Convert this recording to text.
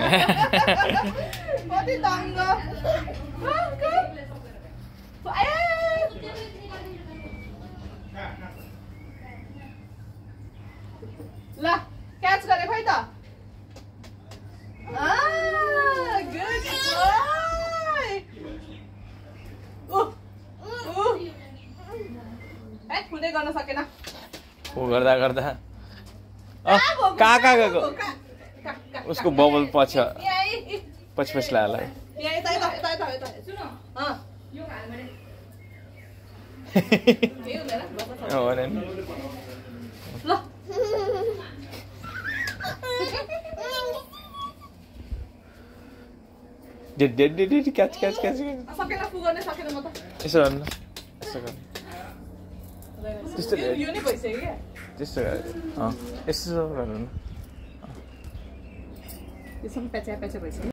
कति दङ्ग ल क्याच गरे खै त गुड बोय फुल्दै गर्न सकेन ऊ गर्दा गर्दा कहाँ गएको उसको बबल पछि लाग्यो क्याच यसो गर्नु त्यस्तो यसो गर्नु प्याचा भइसक्यो